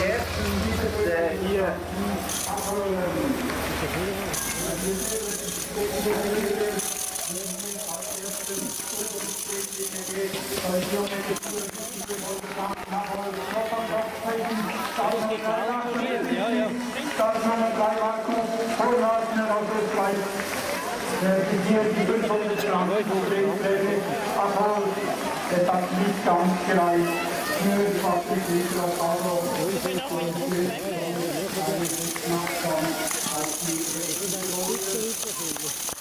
hier. Ja, ja. Die 500 Franken abholen, das hat nicht ganz gereicht. Nur 20 Liter Avro. Nachgang auf die